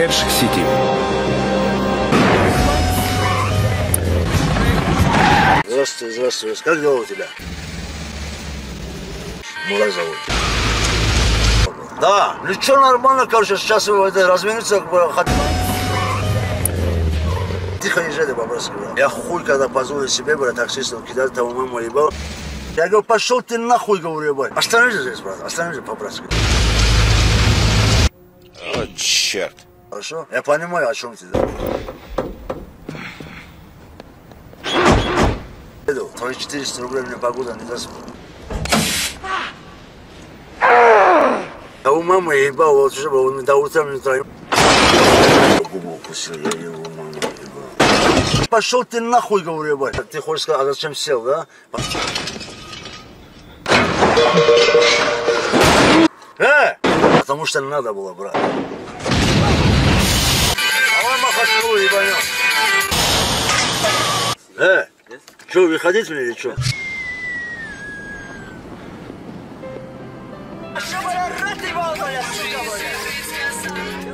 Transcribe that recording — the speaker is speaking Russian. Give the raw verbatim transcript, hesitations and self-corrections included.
Эдж-Сити. Здравствуй, здравствуй. Как дела у тебя? Мурат зовут. Да, ничего, нормально, короче, сейчас развернуться. Тихо езжай, ты по-братски, брат. Я хуй, когда позволю себе, брат, таксистов кидать, того маму ебал. Я говорю, пошел ты нахуй, говорю, брат. Остановись здесь, брат, остановись по-братски. О, черт. Хорошо? Я понимаю, о чем ты, да? Твои четыреста рублей мне погода не даст. А у мамы ебал, вот уже он до утра не троим. Губу укусил, я его маму ебал. Пошел ты нахуй, говорю, ебать. Ты хочешь сказать, а зачем сел, да? Э! Потому что надо было, брат. Давай махачку, ебанем. Э! Что, выходить мне или что?